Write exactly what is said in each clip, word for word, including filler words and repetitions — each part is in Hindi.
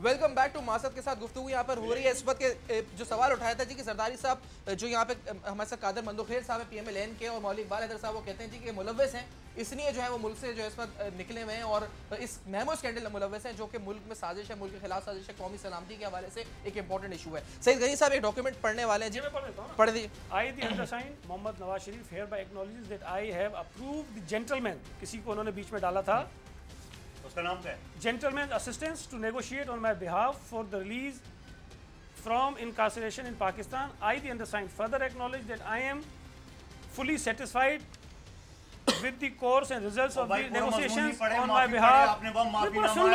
वेलकम बैक टू मासद के साथ गुफ्तगू यहाँ पर हो रही है। इस वक्त के जो सवाल उठाया था जी कि सरदारी साहब जो यहाँ पे हमारे साथ कादर मंदोखेर साहब है पीएमएल एन के और मौलवी इकबाल हैदर साहब, वो कहते हैं जी कि मुलव्वस हैं, इसलिए जो है वो मुल्क से जो है इस वक्त निकले हुए हैं और इस महमूद स्कैंडल मुलव्वस हैं, जो कि मुल्क में साजिश है, मुल्क के खिलाफ साजिश है, कौमी सलामती के हवाले से एक इंपॉर्टेंट इशू है। सईद गनी साहब एक डॉक्यूमेंट पढ़ने वाले हैं जी, पढ़ दी। I the undersigned Mohammad Nawaz Sharif hereby acknowledges that I have approved the gentleman, किसी को उन्होंने बीच में डाला था, उसका नाम क्या है? Gentleman's assistance to negotiate on my behalf for the release from incarceration in Pakistan. I the undersigned further acknowledge that I am fully satisfied with the course and results of the negotiations on my behalf. सुनो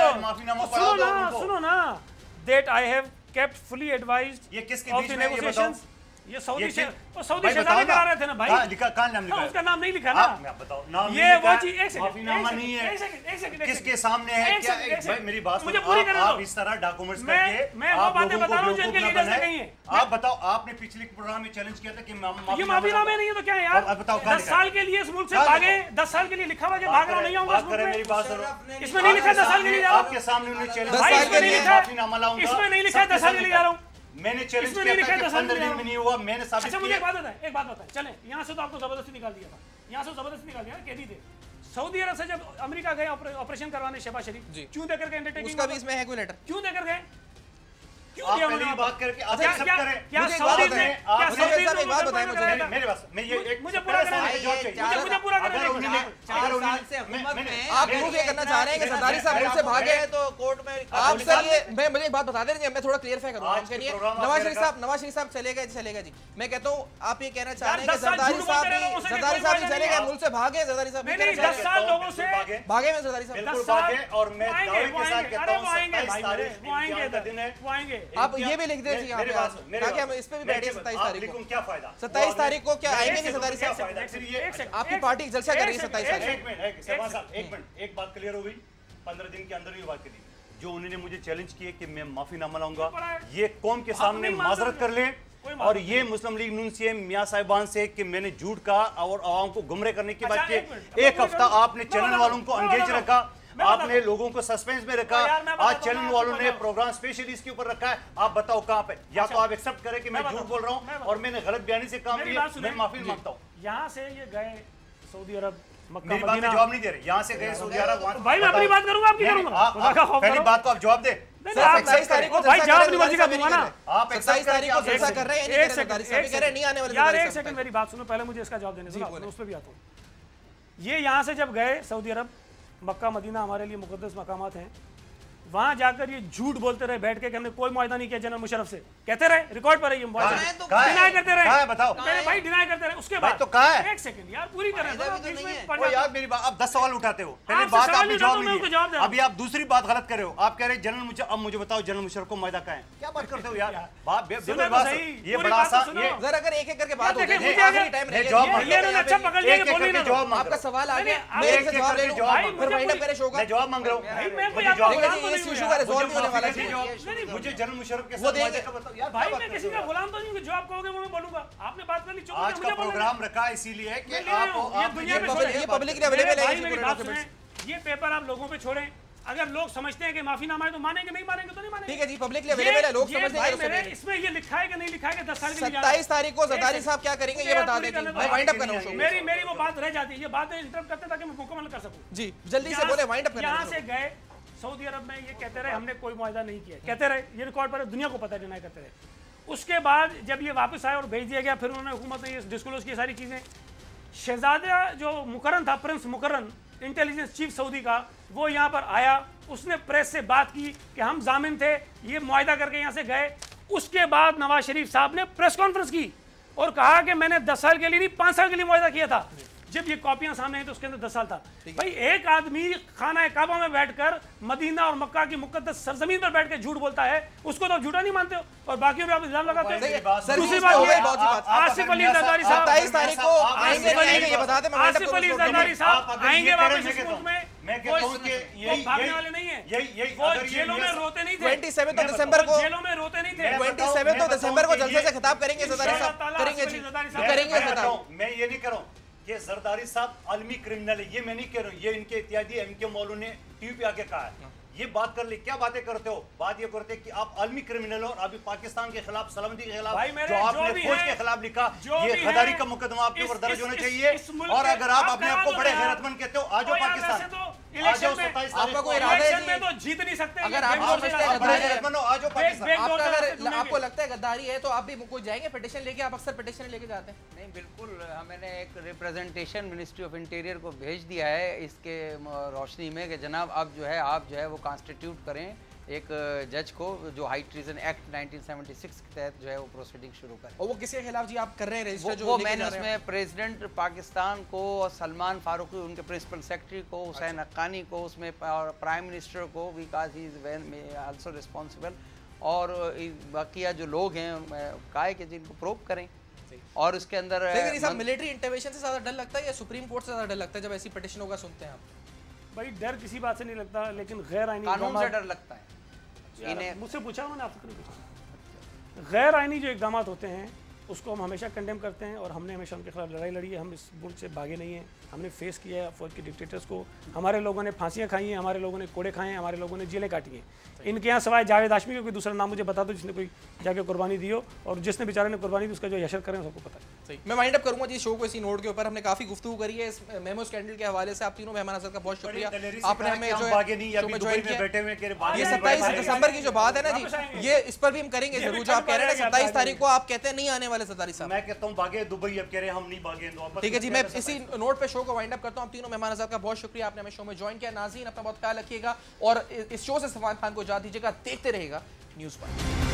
ना, सुनो ना, that I have kept fully advised of the negotiations. ये सऊदी से वो सऊदी शहजादे करा रहे थे ना भाई, लिखा कहाँ नाम लिखा है? उसका नाम नहीं लिखा ना। बताओ नाम ये वो चीज, एक सेकंड, माफीनामा नहीं है, एक सेकंड, एक सेकंड, किसके सामने है क्या? भाई मेरी बात मुझे पूरी करने दो। आप इस तरह डॉक्यूमेंट्स करके मैं वो बातें बता रहा हूँ जिनके लीडर से कहीं है। आप बताओ, आपने पिछले प्रोग्राम में चैलेंज किया था कि ये माफीनामे नहीं है तो क्या है यार? बताओ, दस साल के लिए इस मुल्क से भागे, दस साल के लिए लिखा हुआ कि भाग रहा नहीं आऊंगा इस मुल्क में। मेरी बात सुनो, इसमें नहीं लिखा दस साल के लिए जाओ, आपके सामने उन्होंने चैलेंज भाई इसमें नहीं लिखा, माफीनामा लाऊंगा, इसमें नहीं लिखा दस साल के लिए जा रहा हूँ। मैंने चैलेंज किया था कि पंद्रह दिन में नहीं हुआ, मैंने साबित अच्छा मुझे किया। एक बात बताएं, एक बात बताएं, चलें यहाँ से तो आपको जबरदस्ती निकाल दिया था, यहाँ से जबरदस्ती निकाल दिया, कैदी थे। सऊदी अरब से जब अमेरिका गए ऑपरेशन करवाने शहबाज शरीफ, क्यों देकर गए अंडरटेकिंग? उसका भी इसमें है कोई लेटर? क्यों देकर गए? क्यों आप दिया पहले उन्होंने? बात करके आप क्या एक्सेप्ट क्या करें। क्या मुझे सऊदी बात ने है, क्या आप- सऊदी साहब, एक बात बताएं मुझे, ने मेरे पास मैं ये एक मुझे पूरा करने मुझे दीजिए, जॉब चाहिए। मुझे मुझे पूरा करने अगर दीजिए। उन्होंने चार अगर साल से उन्होंने हुकूमत मैंने- में आप प्रूफ ये करना चाह रहे हैं कि सरदारी साहब मुल्क से भागे हैं तो कोर्ट में आप सर ये मैं मुझे एक बात बता दें, मैं थोड़ा क्लियरफाई करूंगा आपके लिए। नवाज शरीफ साहब नवाज शरीफ साहब चले गए चले गए जी, मैं कहता हूँ आप ये कहना चाह रहे हैं कि सरदारी साहब भी सरदारी साहब भी चले गए, मुल्क से भागे सरदारी साहब भी नहीं दस साल लोगों से भागे में सरदारी साहब बिल्कुल भागे और मैं दावे के साथ कहता हूं आएंगे, सत्ताईस तारीख वो आएंगे, का दिन है। वो आएंगे। आप ये भी लिख दीजिए यहाँ पे ताकि हम इस पे भी बैठे सत्ताईस तारीख को। क्या फायदा? सत्ताईस तारीख को क्या आएंगे नहीं सरदारी क्या साहब? फायदा? फिर ये आपकी पार्टी जलसा कर रही है सत्ताईस तारीख एक मिनट एक शहबाज साहब एक मिनट एक बात क्लियर हो गई, पंद्रह दिन के अंदर ही बात करी। जो उन्होंने मुझे चैलेंज किए कि मैं माफीनामा लाऊंगा, ये कौम के सामने माजरत कर ले और ये मुस्लिम लीग नून से मियां साहिबान से कि मैंने झूठ कहा और आवाम को गुमराह करने की बात की। एक हफ्ता आपने चैनल वालों को एंगेज रखा, आपने लोगों को सस्पेंस में रखा, आज चैनल वालों ने प्रोग्राम स्पेशली इसके ऊपर रखा है। आप बताओ कहां पे? या तो आप एक्सेप्ट करें कि मैं झूठ बोल रहा हूं और मैंने गलत बयानी से काम किया, मैं माफी मांगता हूं। यहाँ से ये गए सऊदी अरब, मक्का मेरी बात का जवाब नहीं दे रहे। यहाँ से गए सऊदी अरब, भाई मैं अपनी बात करूंगा, आपकी करूंगा। पहली बात को आप जवाब दे। सत्ताईस तारीख को भाई जवाब नहीं मर्जी का दूंगा ना। आप सत्ताईस तारीख को जलसा कर रहे हैं, नहीं कर रहे सरदारी साहब, कह रहे नहीं आने वाले। यार एक सेकंड मेरी बात सुनो, पहले मुझे इसका जवाब देने दो, मैं उस पर भी आता हूँ। ये यहाँ से जब गए सऊदी अरब, मक्का मदीना हमारे लिए मुकद्दस मकामात हैं, वहां जाकर ये झूठ बोलते रहे बैठ के कि हमने कोई मुआहदा नहीं किया जनरल मुशर्रफ से, कहते रहे, रिकॉर्ड पर है ये मुआहदा, डिनाई करते रहे। कहाँ है बताओ? मेरे भाई डिनाई करते रहे। उसके बाद तो कहाँ है? एक सेकंड यार पूरी करें। ओ यार मेरी बात, आप दस सवाल उठाते हो, पहले बात आपने जवाब नहीं दिया, अभी आप दूसरी बात गलत कर रहे हो। आप कह रहे जनरल मुशर्रफ, अब मुझे बताओ जनरल मुशर्रफ को मुआहदा कहाँ है? क्या बात करते हो यार? बात बिल्कुल बात ये बड़ा सा ये जरा अगर एक एक करके बात हो जाए, आखिरी टाइम रह जवाब गया, मांग ये अच्छा पकड़ लिया कि बोली ना। जवाब मांग आपका सवाल आ गया, मैं मैं एक इससे जवाब ले लूं, जवाब फिर वाइंड अप करे शो का। मैं जवाब मांग रहा हूं भाई मैं कोई मुझे आपका जवाब गुलाम तो ये नहीं इशू हूं का यार। रिजॉल्व नहीं होने वाला है। मुझे जनरल मुशर्रफ के वो साथ देंगे। मुआहदा का बताओ यार। भाई मैं किसी का गुलाम तो नहीं हूं कि जो आप कहोगे वो मैं बोलूंगा। आपने बात कर ली, चुप आज का प्रोग्राम रखा इसीलिए है कि आप ये दुनिया में छोड़े, ये पब्लिकली अवेलेबल है भाई इसी मेरी पूरे बात डॉक्यूमेंट्स। सुनें, ये पेपर आप लोगों पे छोड़ें। अगर लोग समझते हैं कि माफीनामा है तो मानेंगे, नहीं मानेंगे तो नहीं मानेंगे। ठीक है जी, पब्लिकली अवेलेबल है, लोग ये समझ भाई लेंगे। मेरे इसमें ये लिखा है कि नहीं लिखा है कि दस साल के लिए सत्ताईस तारीख को सरदारी साहब क्या करेंगे ये बता दें। मैं वाइंड अप करना हूं। मेरी मेरी वो बात रह जाती है, ये बातें इंटरप्ट करते ताकि मैं मुकम्मल कर सकूं। जी जल्दी से बोले, वाइंड अप करना। यहाँ से गए सऊदी अरब में, ये कहते रहे हमने कोई मुआहदा नहीं किया, कहते रहे, ये रिकॉर्ड पर दुनिया को पता है, डिनाई करते रहे। उसके बाद जब ये वापस आए और भेज दिया गया, फिर उन्होंने हुकूमत ने ये डिस्क्लोज की सारी चीज़ें। शहजादा जो मुकर्रन था, prince Muqrin, intelligence chief Saudi का, वो यहाँ पर आया, उसने प्रेस से बात की कि हम जामिन थे, ये मुआहदा करके यहाँ से गए। उसके बाद नवाज शरीफ साहब ने प्रेस कॉन्फ्रेंस की और कहा कि मैंने दस साल के लिए नहीं पाँच साल के लिए मुआहदा किया था। जब ये कॉपियां सामने आई तो उसके अंदर दस साल था। भाई एक आदमी खाना काबा में बैठकर मदीना और मक्का की मुकद्दस सरजमीन पर बैठ के झूठ बोलता है, उसको तो झूठा नहीं मानते हो और बाकियों पे आप इल्जाम लगाते हो। दूसरी बात, आसिफ अली जरदारी साहब सत्ताईस तारीख को आएंगे नहीं ये बता दें। आसिफ अली जरदारी साहब आएंगे वापस इस मुल्क में, मैं कहता हूं कि वो भागने वाले नहीं है, यही यही वो जेलों में रोते नहीं थे, सत्ताईस दिसंबर को जेलों में रोते नहीं थे, सत्ताईस दिसंबर को जलसे से खिताब करेंगे जरदारी साहब, करेंगे जी करेंगे खिताब। मैं ये नहीं कर रहा हूं कि जरदारी साहब आलमी क्रिमिनल है, ये मैं नहीं कह रहा हूं, ये इनके इत्यादि एमके मौलू ने टीवी पे आके कहा है। ये बात कर ले, क्या बातें करते हो? बात ये करते कि आप आलमी क्रिमिनल हो और अभी पाकिस्तान के खिलाफ, सलामती के खिलाफ जो आपने फौज के खिलाफ लिखा, ये गद्दारी का मुकदमा आपके ऊपर दर्ज होना चाहिए। और अगर आप अपने आप को बड़े गैरतमंद कहते हो, आ जाओ पाकिस्तान, इलेक्शन में आपका कोई इरादा है तो जीत नहीं सकते। अगर आप गद्दारी आ जाओ पाकिस्तान, आपका अगर आपको लगता है गद्दारी है तो आप भी कोई जाएंगे पिटीशन लेके? आप अक्सर पिटीशन लेके जाते हैं? नहीं, बिल्कुल। मैंने एक रिप्रेजेंटेशन मिनिस्ट्री ऑफ इंटीरियर को भेज दिया है इसके रोशनी में कि जनाब अब जो है आप जो है वो कॉन्स्टिट्यूट करें एक जज को जो high treason act nineteen seventy six के तहत जो है वो प्रोसीडिंग शुरू करें। और वो किसके खिलाफ जी आप कर रहे हैं रजिस्टर? जो वो मैंने उसमें प्रेसिडेंट पाकिस्तान को, सलमान फारूकी उनके प्रिंसिपल सेक्रेटरी को, हुसैन हक्कानी को उसमें, और प्राइम मिनिस्टर को, because he is also responsible, और बाकी जो लोग हैं कहा है कि जिनको प्रोब करें। और उसके अंदर लेकिन सब मिलिट्री इंटरवेंशन से ज्यादा डर लगता है या सुप्रीम कोर्ट से ज्यादा डर लगता है जब ऐसी पिटीशनों का सुनते हैं आप? भाई डर किसी बात से नहीं लगता, लेकिन गैर आईनी कानून से डर लगता है। इन्हें मुझसे पूछा उन्होंने, आपसे नहीं पूछा। गैर आईनी जो इकदाम होते हैं उसको हम हमेशा कंडेम करते हैं और हमने हमेशा उनके खिलाफ लड़ाई लड़ी है। हम इस मुल्क से भागे नहीं हैं, हमने फेस किया है फौज के डिक्टेटर्स को। हमारे लोगों ने फांसियाँ खाई हैं, हमारे लोगों ने कोड़े खाए हैं, हमारे लोगों ने जेलें काटी हैं। इनके यहाँ सवाए जावेद हाशमी का कोई दूसरा नाम मुझे बता दो जिसने कोई जाके कुर्बानी दी हो, और जिसने बेचारे ने कुर्बानी दी उसका जो यशर करें सबको पता है। सही, मैं वाइंड अप करूंगा जी शो को इसी नोट के ऊपर। हमने काफी गुफ्तगू करी है इस मेमो स्कैंडल के हवाले से। आप तीनों मेहमान हजरत का बहुत शुक्रिया, आपने हमें जो है ज्वाइन किया। ये सत्ताईस दिसंबर की जो बात है ना जी, ये इस पर भी हम करेंगे जरूर। जो आप कह रहे हैं सत्ताईस तारीख को, आप कहते हैं नहीं आने वाले सत्ताईस साहब, मैं कहता हूँ भागे दुबई, अब कह रहे हैं हम नहीं भागे। ठीक है जी, मैं इसी नोट पे शो को वाइंड अप करता हूँ। आप तीनों मेहमान हजरत का बहुत शुक्रिया, आपने हमें शो में ज्वाइन किया। नाज़रीन अपना बहुत ख्याल रखिएगा और इस शो से सलमान खान को इजाज़त दीजिएगा। देखते रहेगा न्यूज़ पर।